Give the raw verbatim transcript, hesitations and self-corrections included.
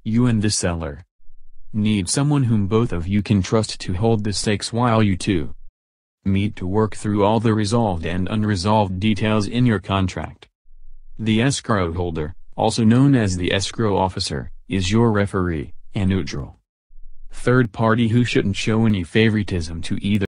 You and the seller need someone whom both of you can trust to hold the stakes while you two meet to work through all the resolved and unresolved details in your contract. The escrow holder, also known as the escrow officer, is your referee, a neutral third party who shouldn't show any favoritism to either